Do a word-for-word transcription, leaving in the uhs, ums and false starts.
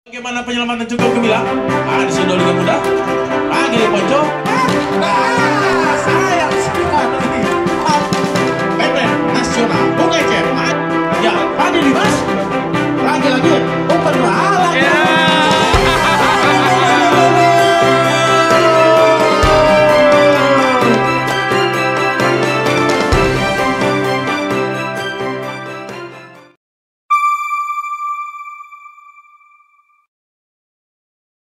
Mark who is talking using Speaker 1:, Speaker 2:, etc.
Speaker 1: Bagaimana penyelamatan cukup gemilang? Ah, di sini Liga Muda. Ah, gini Ponco. Ah.